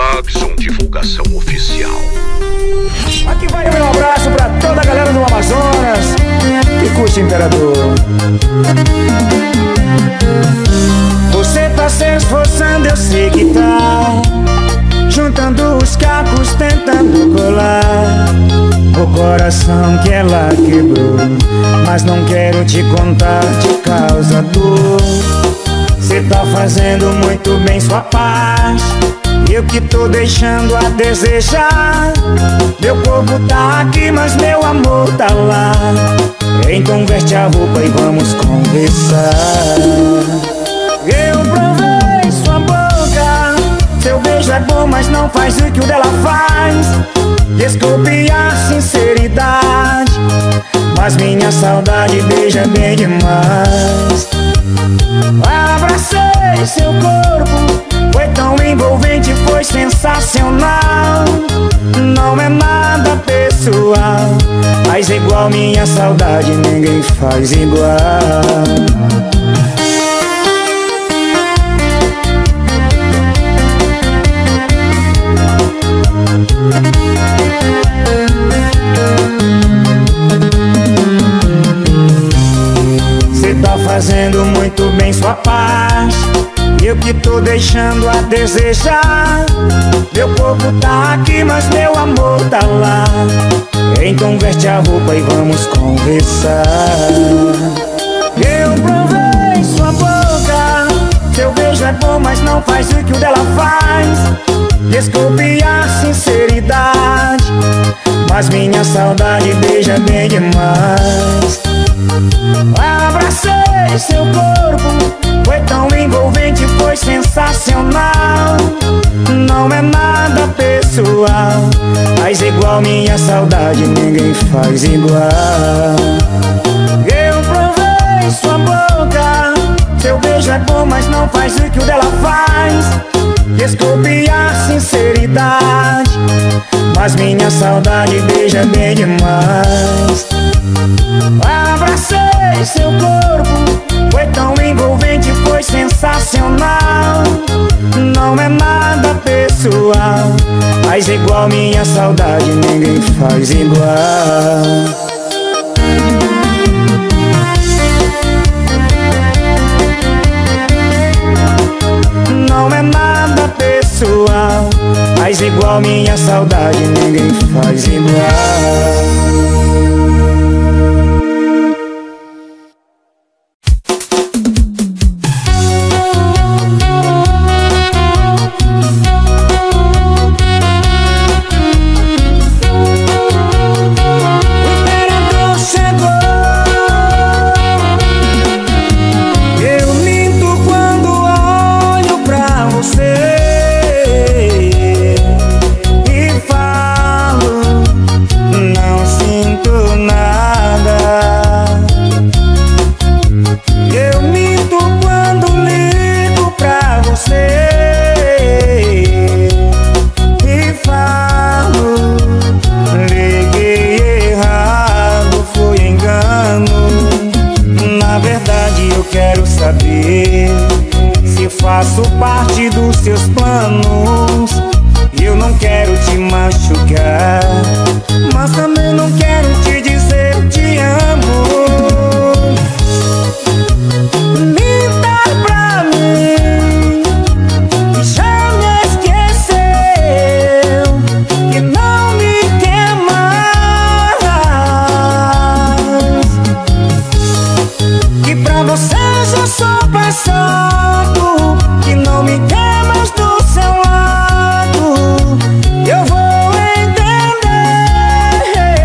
Jackson Divulgação Oficial. Aqui vai o meu abraço pra toda a galera do Amazonas que curte Imperador. Você tá se esforçando, eu sei que tá, juntando os cacos, tentando colar o coração que ela quebrou. Mas não quero te contar, te causa dor. Cê tá fazendo muito bem sua parte, eu que tô deixando a desejar. Meu corpo tá aqui, mas meu amor tá lá. Então veste a roupa e vamos conversar. Eu provei sua boca, seu beijo é bom, mas não faz o que o dela faz. Desculpe a sinceridade, mas minha saudade beija bem demais. Abracei seu corpo, foi tão envolvente, foi sensacional. Não é nada pessoal, mas igual minha saudade ninguém faz igual. Cê tá fazendo muito bem sua parte, eu que tô deixando a desejar. Meu corpo tá aqui, mas meu amor tá lá. Então veste a roupa e vamos conversar. Eu provei sua boca, seu beijo é bom, mas não faz o que o dela faz. Desculpe a sinceridade, mas minha saudade beija bem demais. Abracei seu corpo, foi tão envolvente, foi sensacional. Não é nada pessoal, mas igual minha saudade ninguém faz igual. Eu provei sua boca, seu beijo é bom, mas não faz o que o dela faz. Desculpe a sinceridade, mas minha saudade beija bem demais. Abracei seu corpo, foi tão envolvente, foi sensacional. Não é nada pessoal, mas igual minha saudade ninguém faz igual. Não é nada pessoal, mas igual minha saudade ninguém faz igual. Faço parte dos seus planos. Eu não quero te machucar, mas também não quero te dizer te amo. Minta pra mim que já me esqueceu, que não me quer mais, que pra você já sou passado, que não me quer mais do seu lado. Eu vou entender.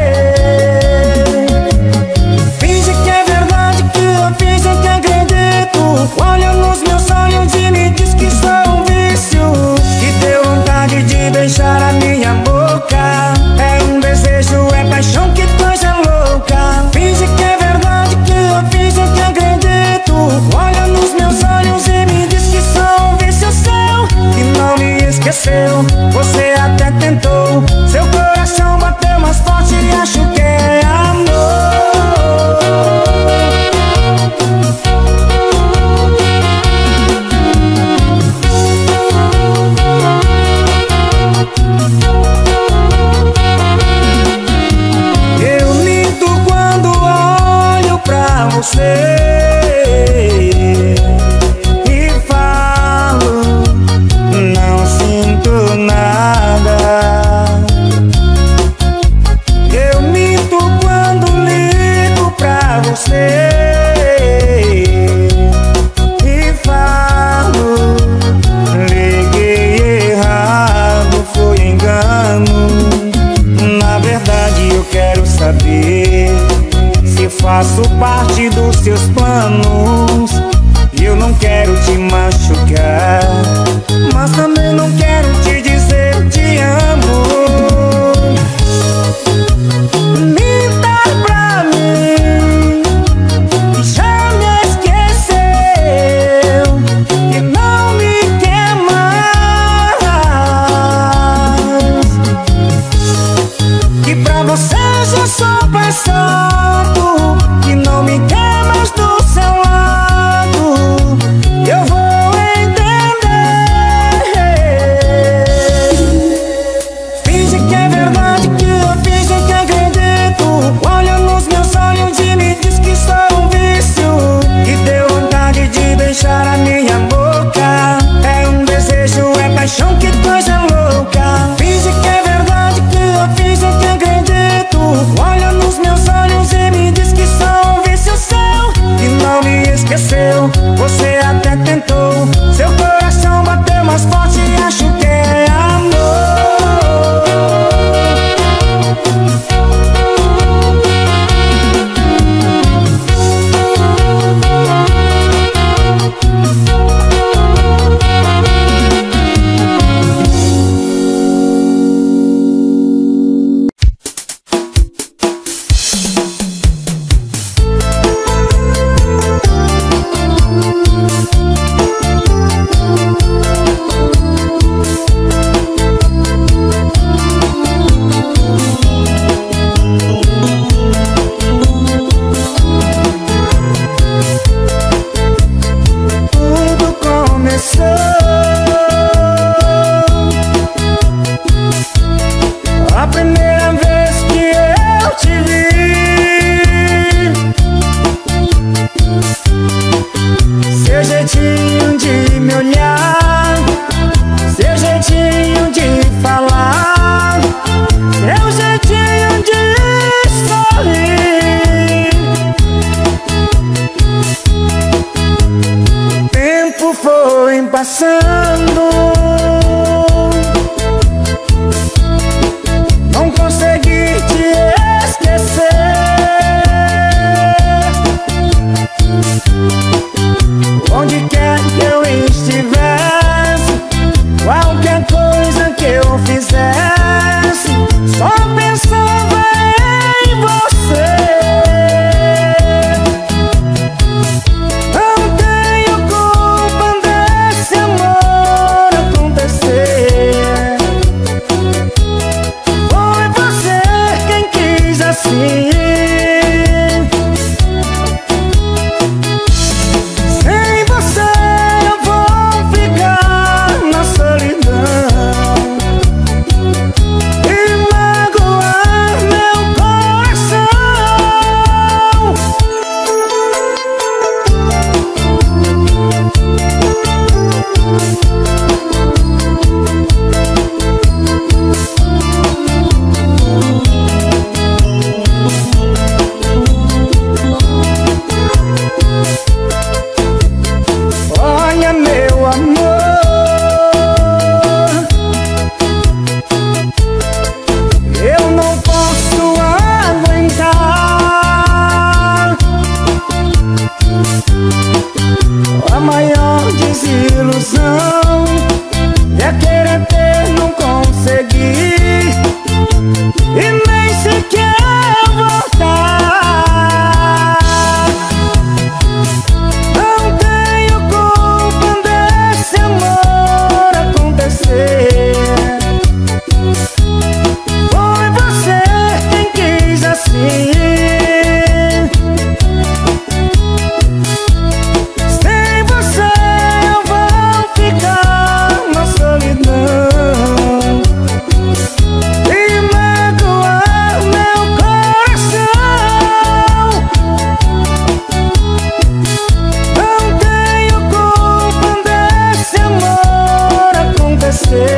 Finge que é verdade, que eu finge que acredito. Olha nos meus olhos e me diz que sou um vício, que deu vontade de beijar a minha boca. É um desejo, é paixão, que coisa louca. Finge que é verdade, que eu finge que acredito. Olha nos meus olhos e me diz que sou um vício seu, que não me esqueceu. Você até tentou, seu coração bateu mais forte e acho que é amor.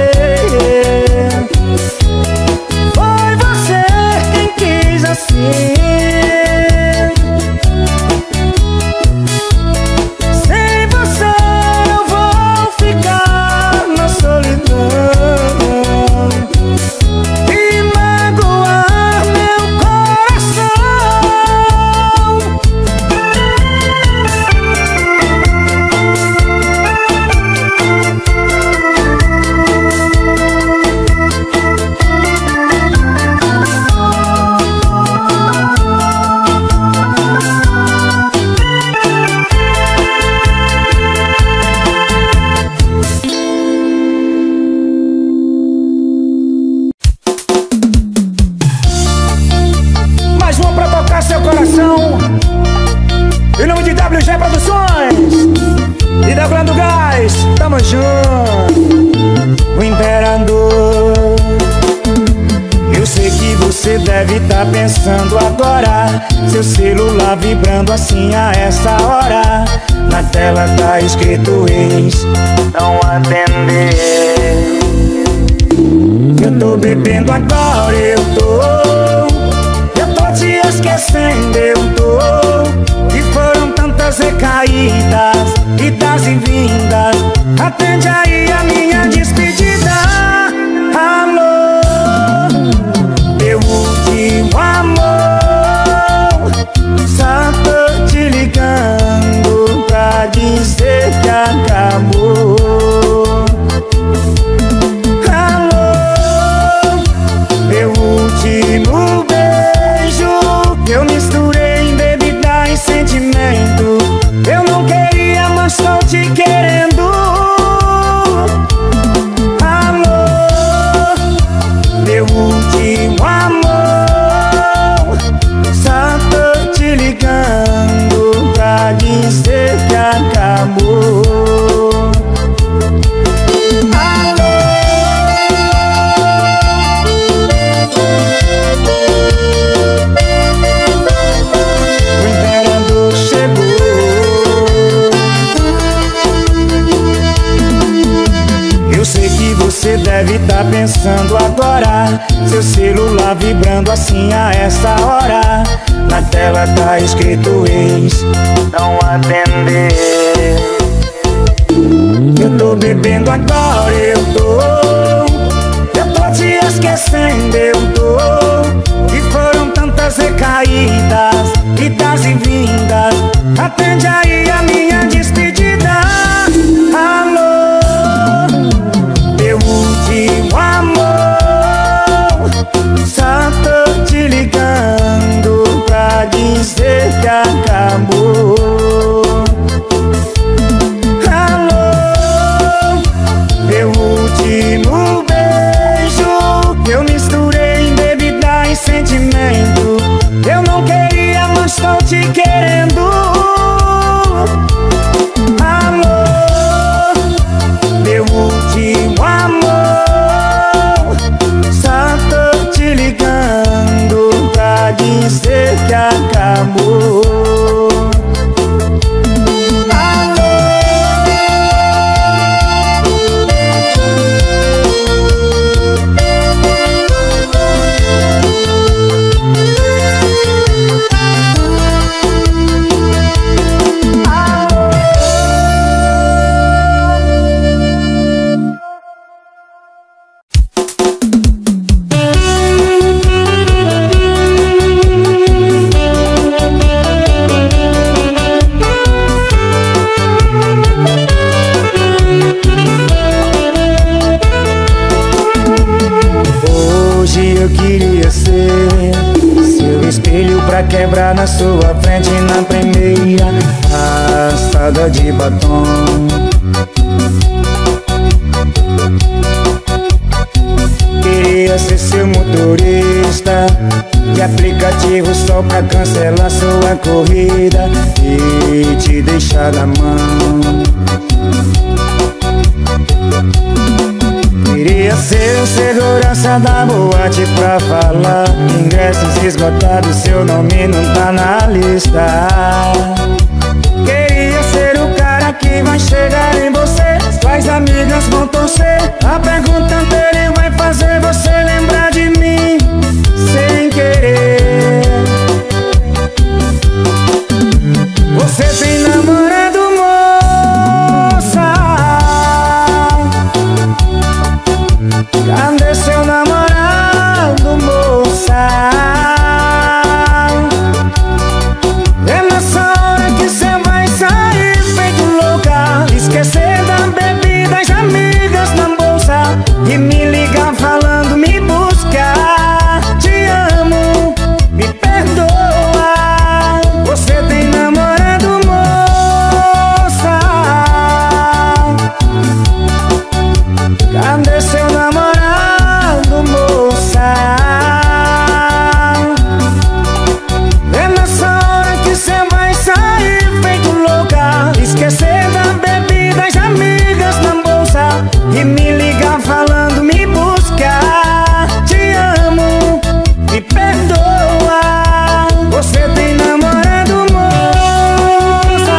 Foi você quem quis assim. Sem você eu vou ficar na solidão e magoar meu coração. Mais uma pra tocar seu coração. Em nome de WG Produções e da Glando Gás, tamo junto. O Imperador. Eu sei que você deve tá pensando agora, seu celular vibrando assim a essa hora. Na tela tá escrito ex, não atender. Eu tô bebendo agora, eu tô te esquecendo, eu tô. E foram tantas recaídas, idas e vindas. Atende aí a minha despedida. Alô, meu último amor, só tô te ligando pra dizer que acabou. Alô, meu último beijo, eu misturei em bebida e sentimento. Eu não queria, mas tô te querendo. Alô, meu último amor, só tô te ligando pra dizer que acabou. Você deve tá pensando agora, seu celular vibrando assim a essa hora. Na tela tá escrito ex, não atender. Eu tô bebendo agora, eu tô te esquecendo, eu tô. E foram tantas recaídas, idas e vindas. Atende aí a minha despedida. Alô, meu último amor, só tô te ligando pra dizer que acabou. Alô, meu último beijo, eu misturei em bebida e sentimento. Eu não queria, mas tô te querendo. Alô, meu último amor, só tô te ligando pra dizer que acabou. Quebrar na sua frente na primeira passada de batom. Queria ser seu motorista de aplicativo só pra cancelar sua corrida e te deixar na mão. Queria ser o segurança da boate pra falar ingressos esgotados, seu nome não tá na lista. Queria ser o cara que vai chegar em você Suas amigas vão torcer. A pergunta anterior vai fazer você lembrar de mim sem querer. Você tem namorado, moça? Cadê seu namorado, moça? É nessa hora que cê vai sair feito louca, esquecer da bebida, as amigas na bolsa, e me ligar falando me buscar. Te amo, me perdoa. Você tem namorado, moça? Cadê seu namorado, moça? É nessa hora que cê vai sair feito louca, esquecer da bebida, as amigas na bolsa, e me ligar falando me buscar. Te amo, me perdoa. Você tem namorado, moça?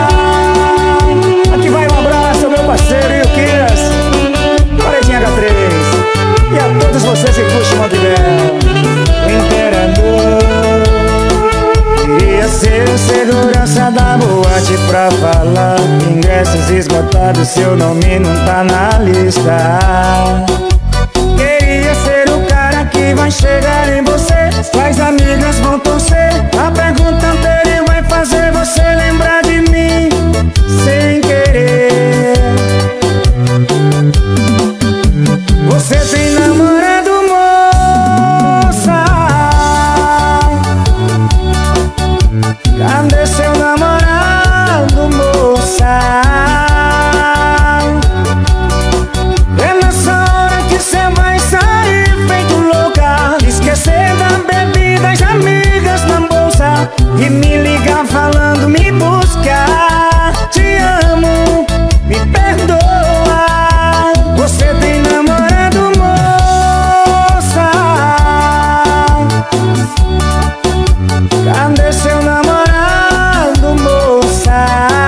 Aqui vai um abraço ao meu parceiro Ilquias, Paredinha H3, e a todos vocês que curtem Montevidéu. O imperador queria ser o segurança da boate pra falar. Ingressos esgotados, seu nome não tá na lista. Queria ser o cara que vai chegar em você. Suas amigas vão torcer. A pergunta anterior vai fazer você lembrar de mim sem querer. Você tem namorado, moça? Cadê seu namorado, moça? É nessa hora que cê vai sair feito louca, esquecer da bebida, as amigas na bolsa, e me ligar falando me buscar. Te amo, me perdoa. Você tem namorado, moça? Cadê seu namorado, moça?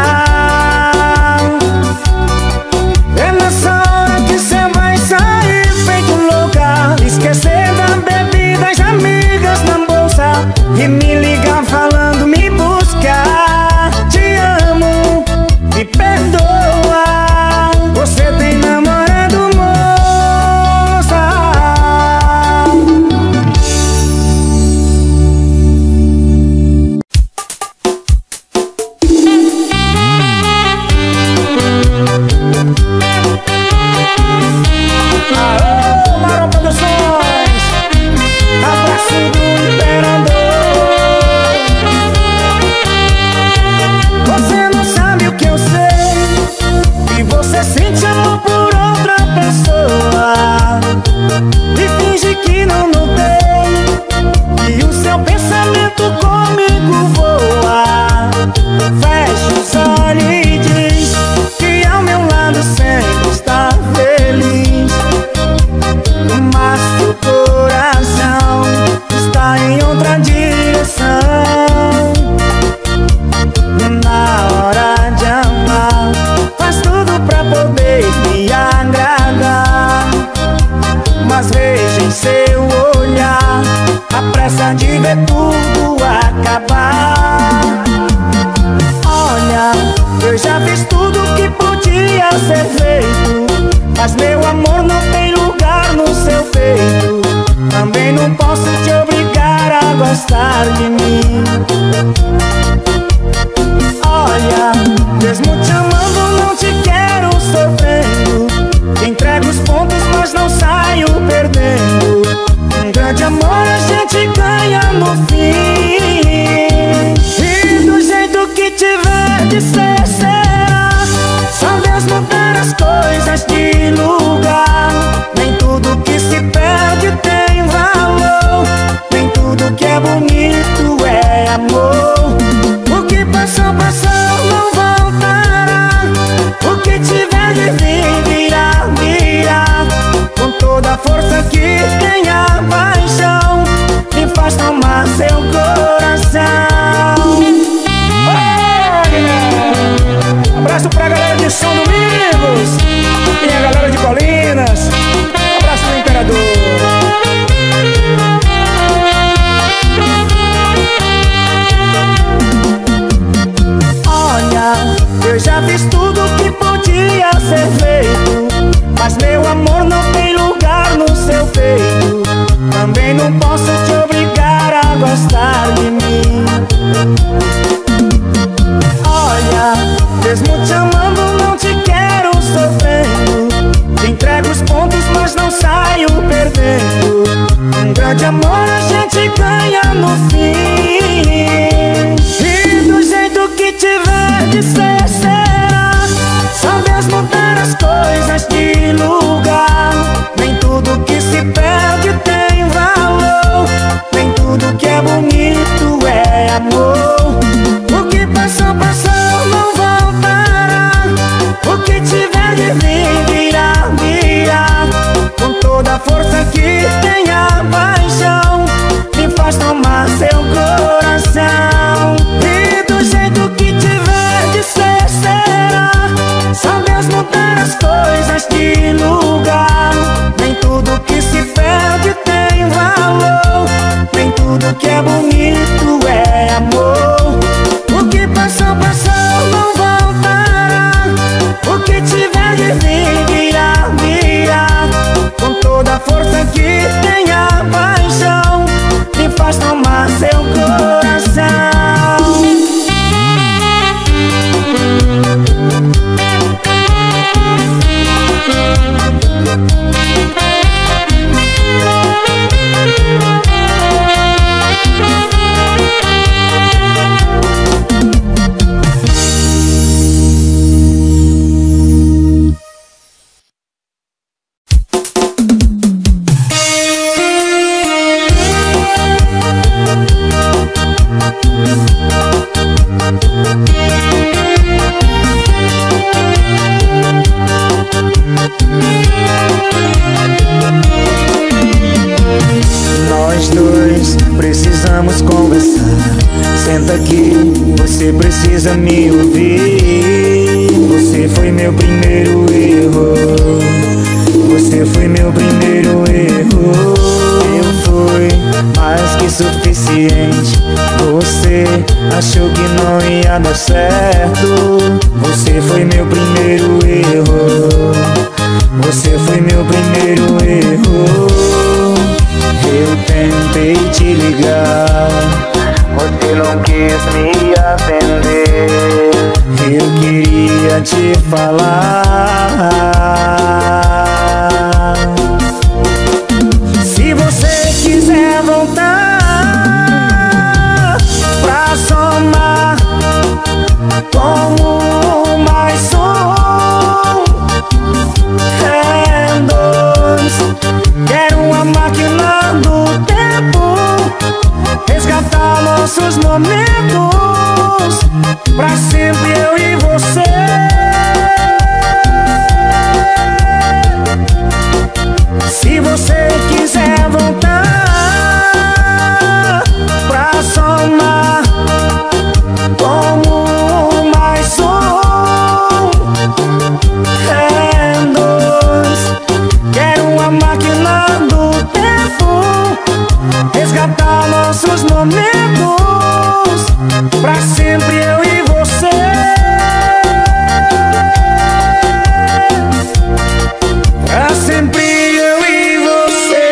É nessa hora que cê vai sair feito louca, esquecer da bebida, as amigas na bolsa, e me ligar falando me buscar. Te amo, me perdoa. Você tem namorado, moça? Aô, Marão Produções, abraço do imperador. Você não sabe o que eu sei, e você sente amor por outra pessoa, e finge que não notei, e o seu pensamento comigo voa. Fecha os olhos e diz que ao meu lado sempre está feliz, mas seu coração está em outra direção. Na hora de amar, faz tudo pra poder me agradar, mas veja em seu olhar a pressa de ver tudo acabar. Olha, eu já fiz tudo que podia ser feito, mas meu amor não tem lugar no seu peito. Também não posso te obrigar a gostar de mim. Olha, mesmo te amando não te quero sofrendo. Te entrego os pontos mas não saio perdendo. Um grande amor a gente ganha no fim. amor a gente ganha no fim. E do jeito que tiver de ser, será. Só Deus mudar as coisas de lugar. Nem tudo que se perde tem valor. Nem tudo que é bonito é amor. O que passou, passou, não voltará. O que tiver de vir, virá, virá. Com toda a força que tem a paixão, me faz tomar seu coração. E do jeito que tiver de ser, será. Só Deus mudar as coisas de lugar. Nem tudo que se perde tem valor. Nem tudo que é bonito é amor. O que passou, passou, não voltará. O que tiver de vir, virá, virá. Com toda a força que tem a paixão, me faz tomar seu coração. Nós dois precisamos conversar. Senta aqui, você precisa me ouvir. Você foi meu primeiro erro. Você foi meu primeiro erro. Eu fui mais que suficiente. Você achou que não ia dar certo. Você foi meu primeiro erro. Você foi meu primeiro erro. Eu tentei te ligar, você não quis me atender. Eu queria te falar. Se você quiser voltar pra somar como mais um, é dois. Quero uma máquina do tempo, resgatar nossos momentos, pra sempre eu e você. Se você quiser voltar pra somar como mais um, é dois. Quero uma máquina do tempo, resgatar nossos momentos, pra sempre eu e você. Pra sempre eu e você.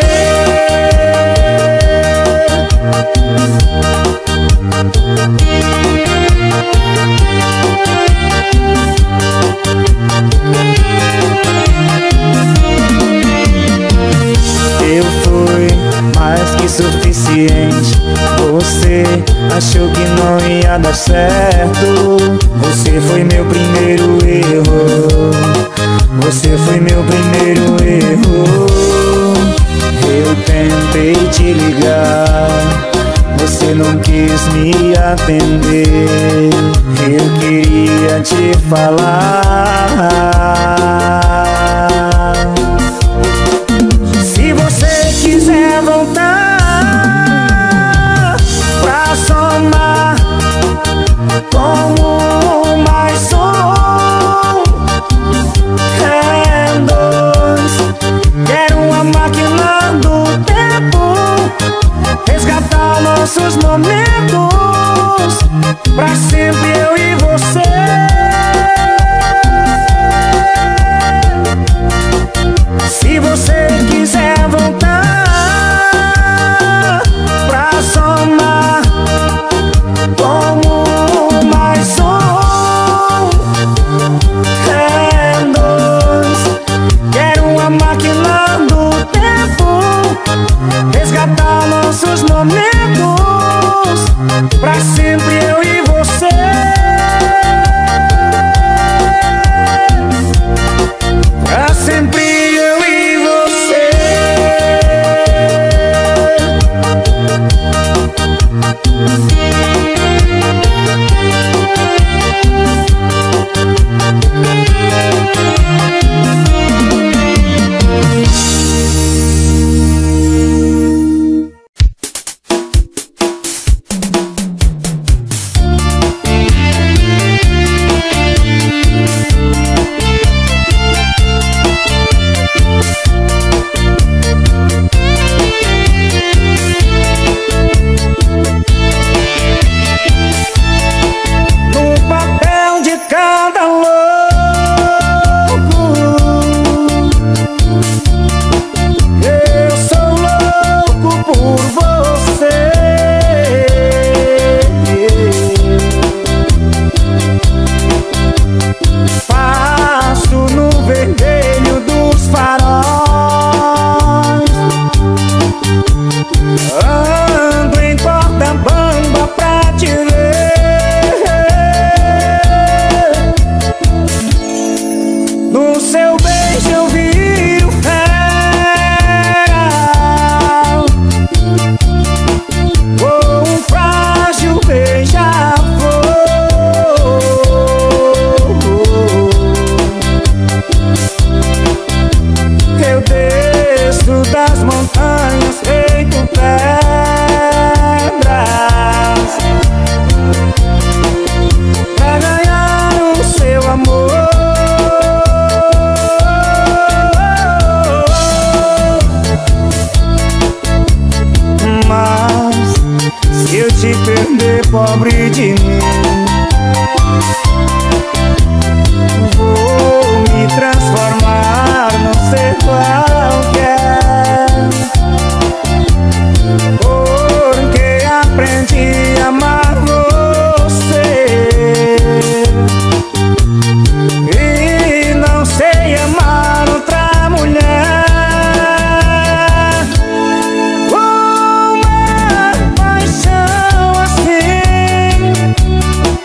Eu fui mais que suficiente. Você achou que não ia dar certo. Você foi meu primeiro erro. Você foi meu primeiro erro. Eu tentei te ligar, você não quis me atender. Eu queria te falar. Se você quiser voltar pra somar como mais um, é dois. Quero uma máquina do tempo, resgatar nossos momentos, pra sempre eu e você. Se você quiser voltar das montanhas feito pedras pra ganhar o seu amor. Mas se eu te perder, pobre de mim, vou me transformar num ser qualquer, porque aprendi a amar você e não sei amar outra mulher. Uma paixão assim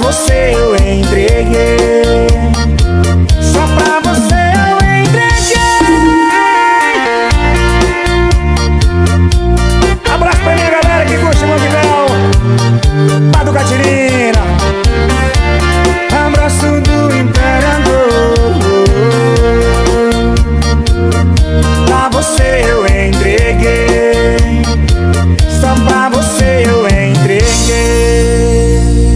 você eu entreguei. Só pra você eu entreguei. Abraço pra minha galera que curte o Montevidéu, Pá do Catirina. Abraço do Imperador. Pra você eu entreguei. Só pra você eu entreguei.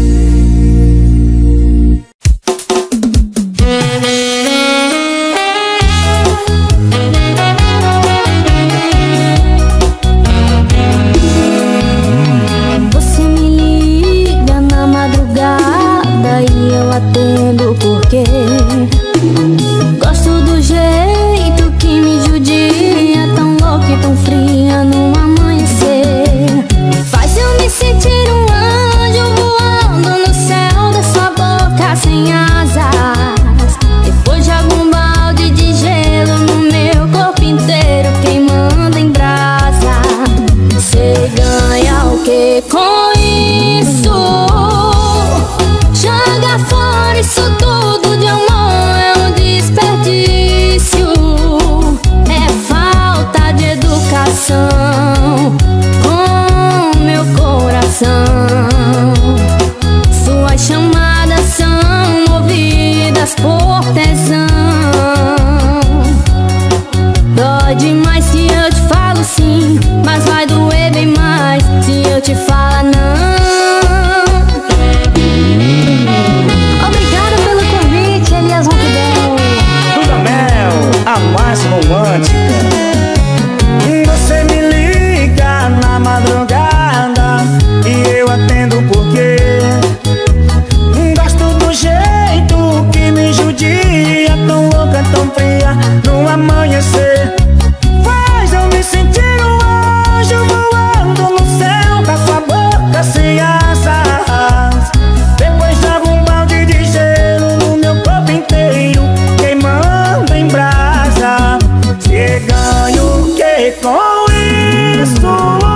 Você me liga na madrugada e eu atendo porque gosto do jeito que me judia, tão louca e tão fria no amanhecer. Faz eu me sentir um anjo voando no céu da sua boca sem asas. Depois de algum balde de gelo no meu corpo inteiro queimando em brasa. Você ganha o que com isso? Joga fora isso tudo de amor, é um desperdício. É falta de educação com meu coração. Suas chamadas são movidas por tesão. Dói demais se eu te falo sim, mas vai doer bem mais se eu te falar não. Obrigada pelo convite, Elias Montevidéu. Duda Mel, a mais romântica. Você me liga na madrugada e eu atendo porque gosto do jeito que me judia, tão louca, tão fria no amanhecer. Faz eu me sentir um anjo voando no céu com a sua boca sem asas. Depois joga um balde de gelo no meu corpo inteiro queimando em brasa. Cê ganha o que com isso?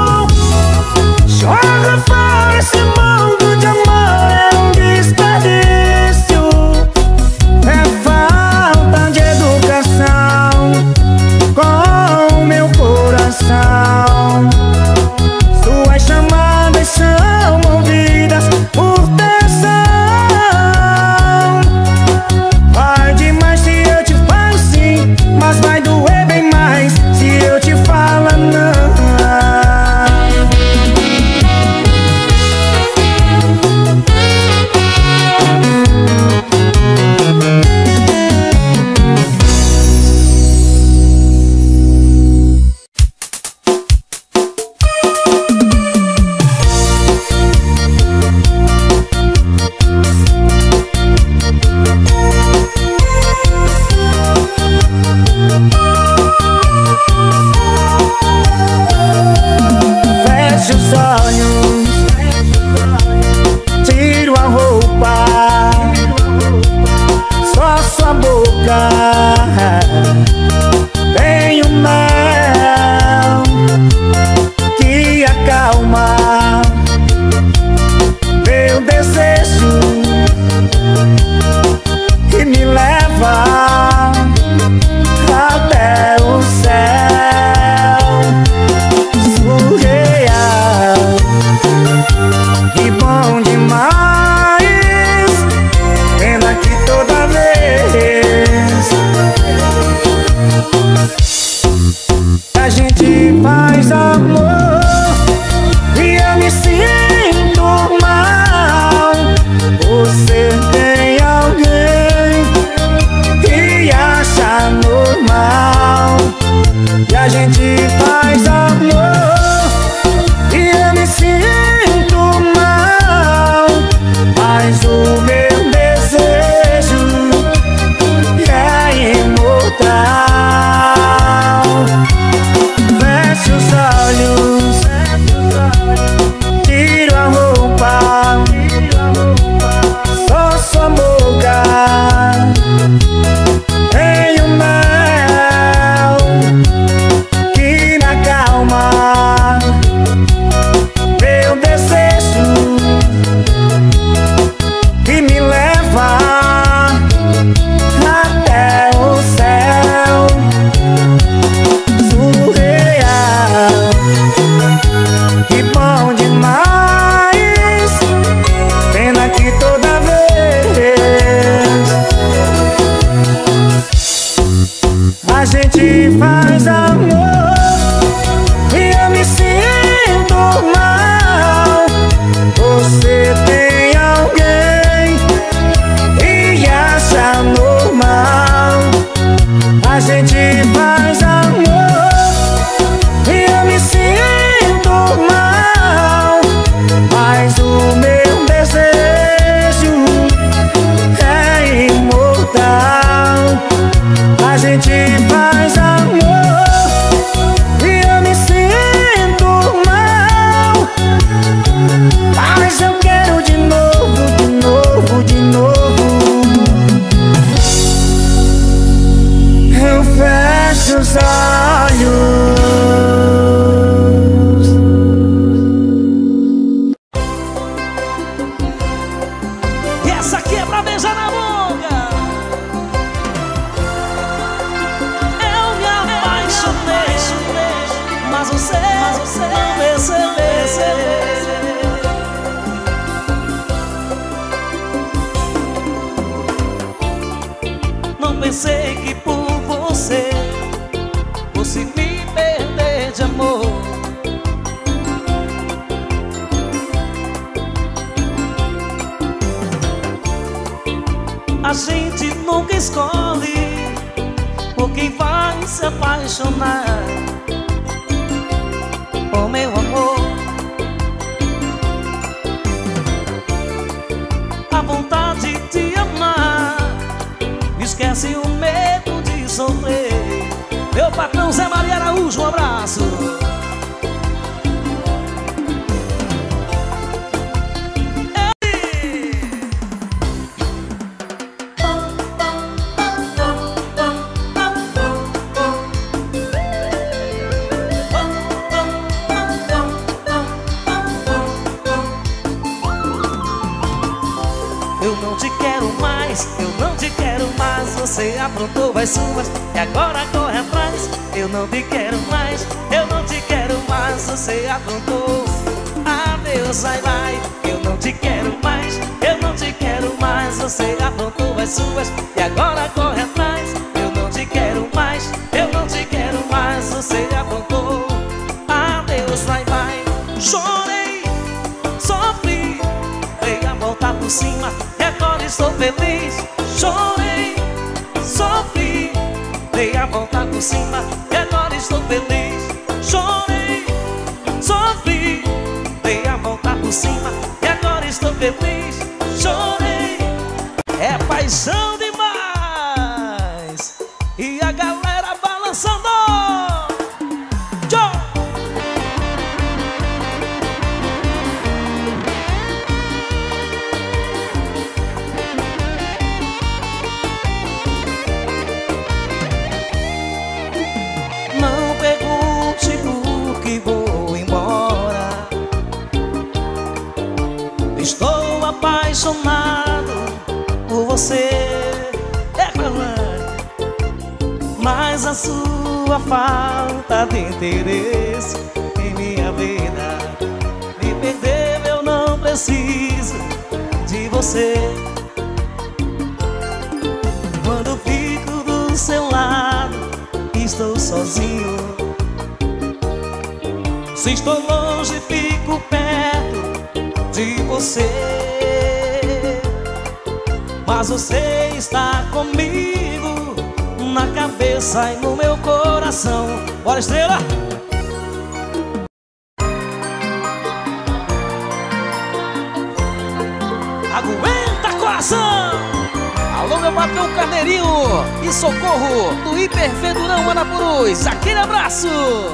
Joga fora esse mundo de amor, é um desperdício. É falta de educação com meu coração. Suas chamadas são movidas por tesão. Vai demais se eu te falo sim, mas vai doer bem mais se eu te falar não. Feche os olhos, tiro a roupa, só sua boca tem o mel que acalma meu desejo e me leva até o céu. Surreal e bom demais, pena que toda vez a gente faz amor e eu me sinto mal. Você tem alguém que acha normal e a gente faz amor e eu me sinto mal, mas o meu desejo é imortal. Feche os olhos, tiro a roupa, Essa aqui é pra beijar na boca. Eu me apaixonei, mas você não percebeu. Não pensei que por você fosse me perder de amor. A gente nunca escolhe por quem vai se apaixonar. Oh meu amor, a vontade de amar esquece o medo de sofrer. Meu patrão Zé Maria Araújo, um abraço. Eu não te quero mais, eu não te quero mais. Você aprontou as suas e agora corre atrás. Eu não te quero mais, eu não te quero mais. Você aprontou, adeus, vai, vai. Eu não te quero mais, eu não te quero mais. Você aprontou as suas e agora corre atrás. Eu não te quero mais, eu não te quero mais. Você aprontou, adeus, vai, vai. Chorei, sofri, dei a volta por cima e agora estou feliz. Chorei, sofri, dei a volta por cima e agora estou feliz. Chorei, sofri, dei a volta por cima e agora estou feliz. Chorei, é paixão demais. E a galera balançando. Tchau! Não pergunte por que vou embora. Estou apaixonado por você, mas a sua falta de interesse em minha vida me perdeu. Eu não preciso de você. Quando fico do seu lado, estou sozinho. Se estou longe, fico perto de você. Mas você está comigo, na cabeça e no meu coração. Bora, estrela! Aguenta, coração! Alô, meu patrão Carneirinho e Socorro do Hiperfedurão Anapurus. Aquele abraço!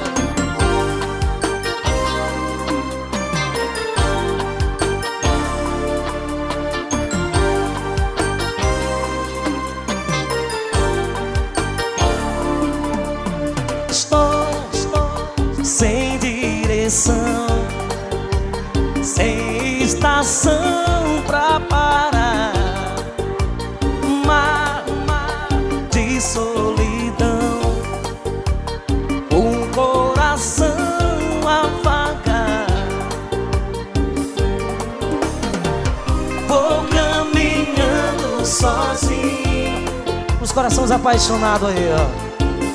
Estou sem direção, sem estação pra parar. Mar de solidão, um coração a vagar. Vou caminhando sozinho. Os corações apaixonados aí, ó.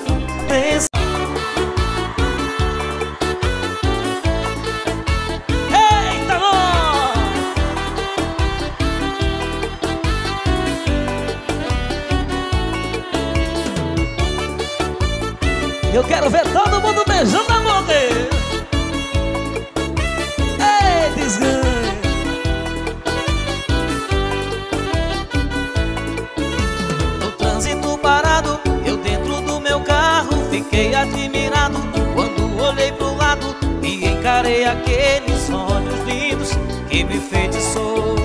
Eu quero ver todo mundo beijando a boca. Ei, desganho. No trânsito parado, eu dentro do meu carro, fiquei admirado quando olhei pro lado e encarei aqueles olhos lindos que me enfeitiçou.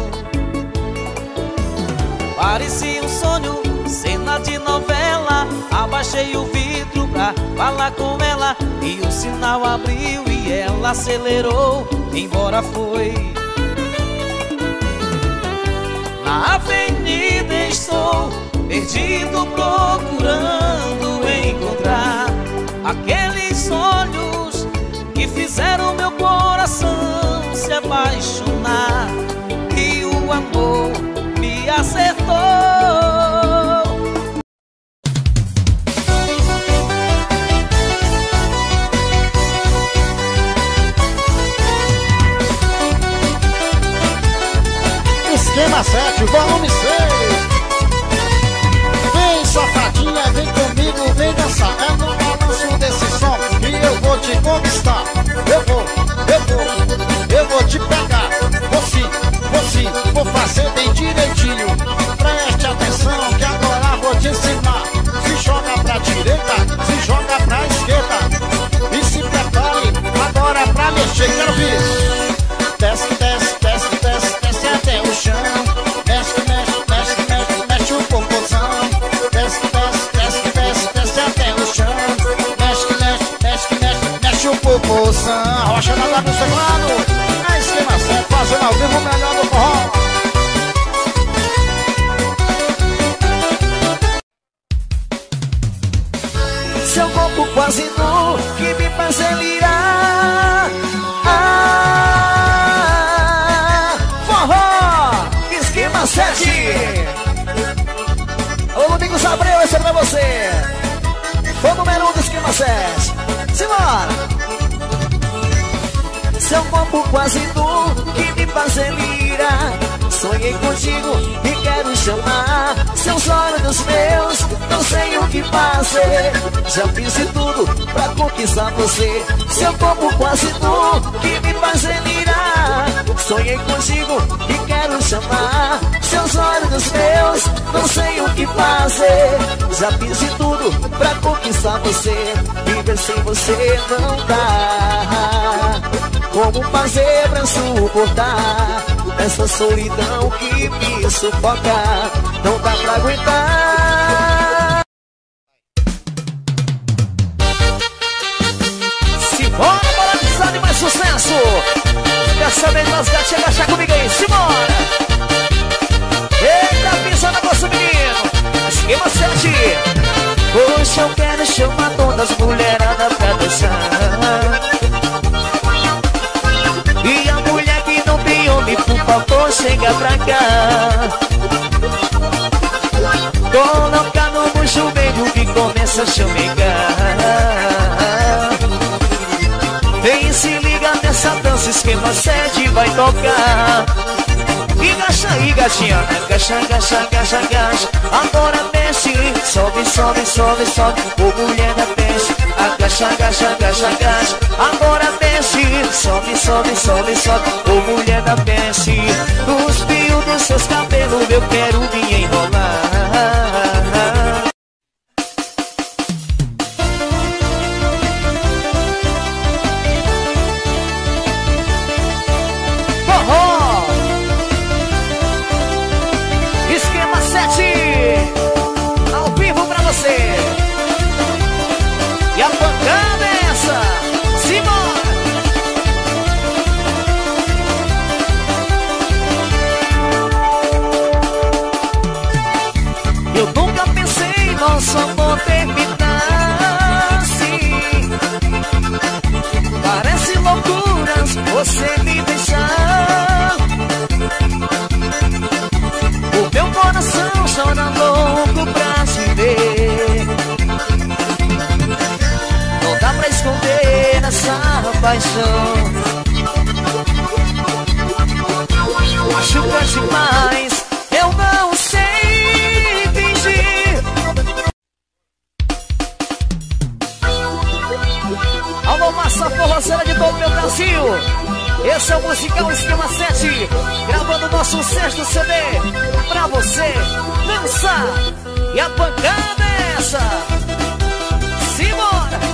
Parecia um sonho, cena de novela. Abaixei o vidro pra falar com ela e o sinal abriu e ela acelerou, embora foi. na avenida estou perdido, procurando encontrar aqueles olhos que fizeram meu coração se apaixonar. E o amor me acertou. Esquema 7, volume 6. Vem safadinha, vem comigo, vem dançar. É no balanço desse som que eu vou te conquistar. Eu vou te pegar. Vou fazer bem direitinho. Preste atenção que agora vou te ensinar. Se joga pra direita, se joga pra esquerda. E se prepare agora pra mexer, quero ver. Desce, desce, desce, desce, desce até o chão. Mexe, mexe, mexe, mexe, mexe o popozão. Desce, desce, desce, desce, desce até o chão. Mexe, mexe, mexe, mexe, mexe o popozão. Rocha na lá no teclado. É Esquema 7, fazendo ao vivo o melhor do forró. Seu corpo quase nu que me faz delirar. Forró, Esquema 7. Ô Domingos Abreu, esse é pra você. Foi o número 1 do Esquema 7. Simbora! Seu corpo quase nu que me faz delirar. Sonhei contigo e quero chamar seus olhos meus, não sei o que fazer. Já fiz de tudo pra conquistar você. Seu corpo quase nu que me faz delirar. Sonhei contigo e quero chamar seus olhos meus, não sei o que fazer. Já fiz de tudo pra conquistar você. Viver sem você não dá. Como fazer pra suportar essa solidão que me sufoca? Não dá pra aguentar. Simbora, bora pisar de mais sucesso. Dessa vez nós gatinhas agachar comigo aí, simbora. Eita, pisa na nossa menino. Esquema 7. Hoje eu quero chamar todas as mulheradas pra dançar. E a mulher que não tem homem, por favor, chega pra cá. Coloca no joelho que começa a chamegar. Vem se liga nessa dança, Esquema 7 vai tocar. Agacha aí, gatinha, agacha, agacha, agacha, agacha. Agora mexe, sobe, sobe, sobe, sobe. Ô mulher da peixe, agacha, agacha, agacha, agacha. Agora mexe, sobe, sobe, sobe, sobe. Ô mulher da peixe, os fios dos seus cabelos eu quero me enrolar. E a pancada é essa, simbora! Eu nunca pensei nosso amor terminar assim. Parece loucuras você me deixar. O meu coração chora louco pra te ver. Não dá pra esconder essa paixão. Machuca demais, eu não sei fingir. Alô, massa forroceira de todo o meu Brasil. Esse é o musical Esquema 7, gravando nosso 6º CD pra você dançar. E a pancada é essa, simbora!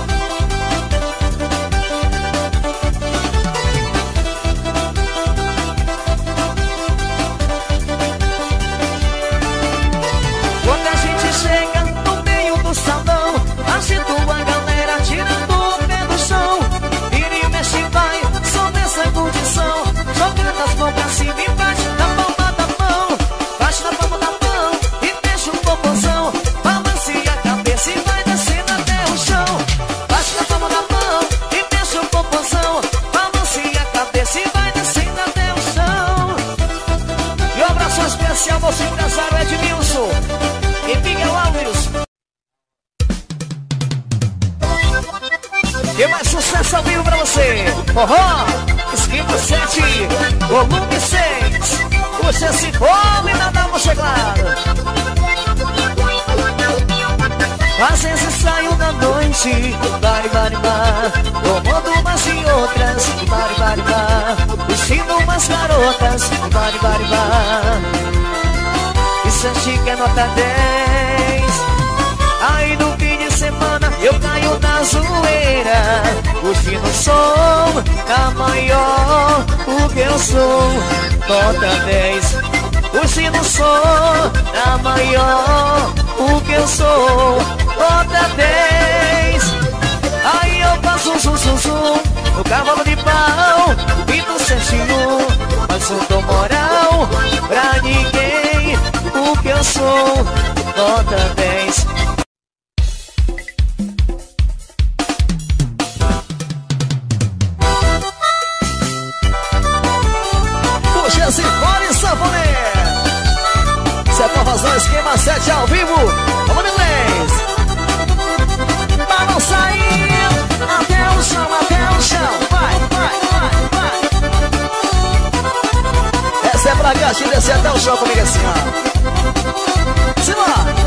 Quando a gente chega no meio do salão, agita a galera tirando o pé do chão. Vira e mexe vai, só nessa condição. Jogando as mãos pra cima e bate na palma da mão. Faz especial, nosso empresário Edmilson e Miguel Alves. E mais sucesso ao vivo pra você. Forró, esquema 7, volume 6. Puxa esse fome, nada vou chegar. Às vezes saio da noite, bari, bari, bar, tomando umas e outras, bari, bari, bar, vestindo umas garotas, bari, bari, bar. E senti que é nota 10. Aí no fim de semana eu caio na zoeira, curtindo o som da maior, o que eu sou, nota 10. Curtindo o som da maior, o que eu sou, nota 10. Aí eu faço um zum, zum, zum, no cavalo de pau, e no certinho, mas não dou moral pra ninguém, o que eu sou, nota 10. Puxa esse fone, sanfoneiro. Você é pra fazer o esquema 7 ao vivo. Vamos no inglês. Vamos sair até o chão, até o chão. Vai, vai, vai, vai. Essa é pra gatinha descer até o chão comigo assim, ó. Simbora.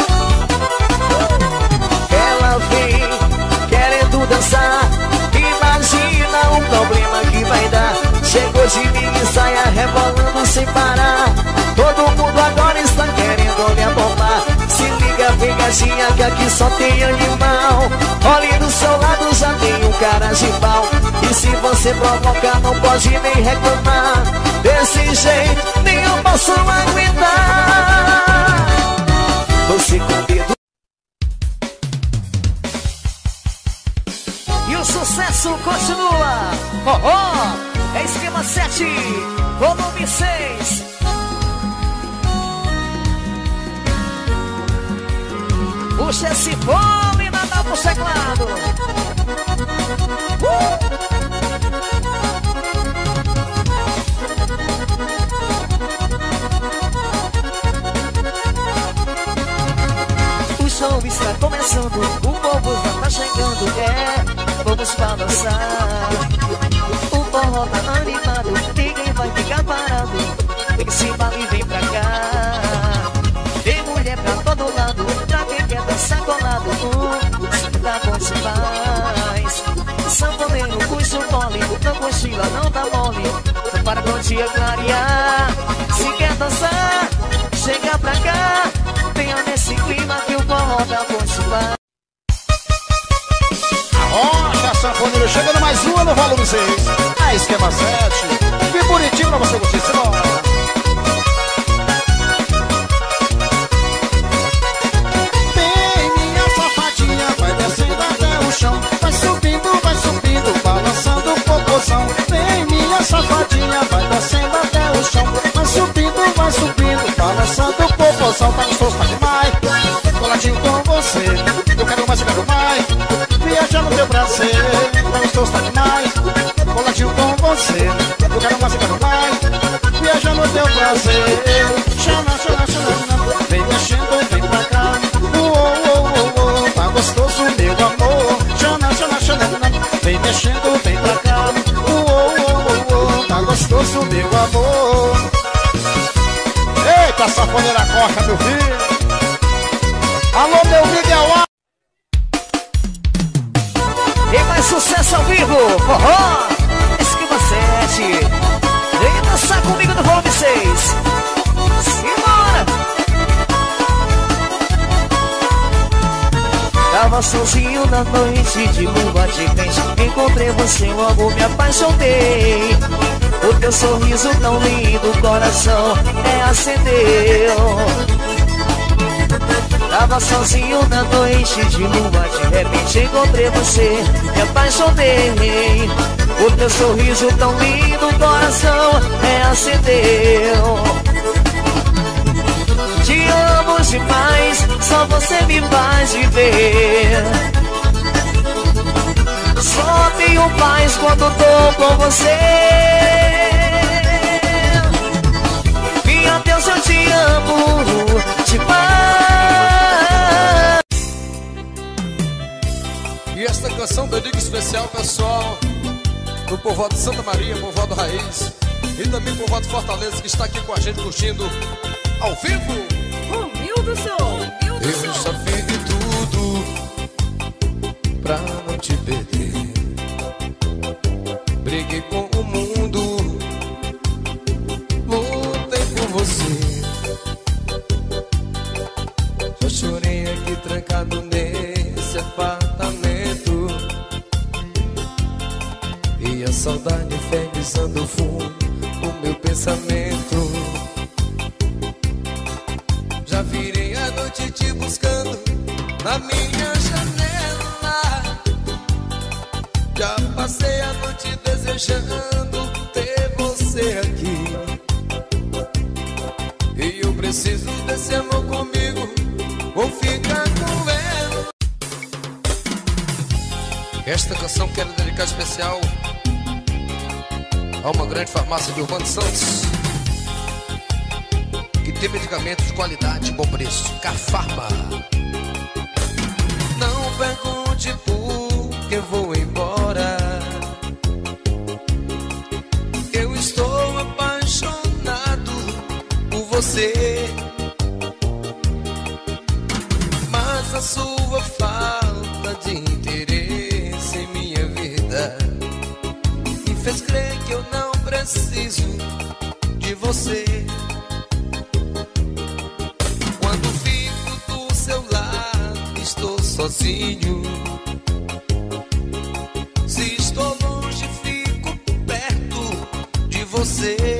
Ela vem querendo dançar. Imagina o problema que vai dar. Chegou de mini saia rebolando sem parar. Todo mundo agora está querendo me abombar. Se liga, vem gatinha, que aqui só tem animal. Olhe do seu lado, já tem um cara de pau. E se você provocar, não pode nem reclamar. Desse jeito, nem eu posso aguentar. Você com medo. E o sucesso continua. Oh, oh, é esquema 7, volume 6. Puxa esse fome, nada pro teclado. O show está começando, o povo já tá chegando. Vamos balançar. O forró tá animado, ninguém vai ficar parado. Vem que se vale e vem pra cá. Tem mulher pra todo lado, pra quem quer dançar colado. Tá bom demais. Sanfoneiro, puxa o mole, não cochila, não dá mole. Para com o dia clarear. Se quer dançar, chega pra cá. Venha nesse clima que o forró tá bom demais. Rocha, sanfoneiro, chegando mais uma no volume 6. A esquema 7. Que bonitinho pra você curtir, senhora. Vem, minha safadinha, vai descendo até o chão. Vai subindo, balançando o popozão. Vem, minha safadinha, vai descendo até o chão. Vai subindo, balançando o popozão. Tá gostoso, tá demais. Coladinho com você, eu quero mais, viajar no teu prazer, tá gostoso, tá demais. Coladinho com você, eu quero mais, viajar no teu prazer. Chama, vem mexendo, vem pra cá. Tá gostoso, meu amor. Chama, vem mexendo, vem pra cá. Tá gostoso, meu amor. Eita, sanfoneira corta, meu filho. Alô, meu Miguel. E mais sucesso ao vivo, forró, esquema 7. Vem dançar comigo no volume 6. Simbora! Tava sozinho na noite de lua de repente encontrei você, logo me apaixonei. O teu sorriso tão lindo, o coração acendeu. Tava sozinho na noite de lua, de repente encontrei você, me apaixonei. O teu sorriso tão lindo, o coração acendeu. Te amo demais, só você me faz viver. Só tenho paz quando tô com você. Minha Deus, eu te canção dedica especial, pessoal, do povoado de Santa Maria, povoado Raiz, e também povoado Fortaleza, que está aqui com a gente curtindo ao vivo. Humildo som, Eu já fiz de tudo pra não te perder. Briguei com o mundo, lutei por você. Já chorei aqui trancado nesse apartamento, e a saudade infernizando o fundo o meu pensamento. Já virei a noite te buscando na minha janela. Já passei a noite desejando ter você aqui. E eu preciso desse amor comigo, vou ficar com ela. Esta canção quero dedicar especial a uma grande farmácia de Urbano Santos, que tem medicamentos de qualidade e bom preço. Cafarma. Não pergunte por que eu vou embora, eu estou apaixonado por você. Mas a sua falta de interesse em minha vida me fez crer que eu não preciso de você. Quando fico do seu lado, estou sozinho. Se estou longe, fico perto de você.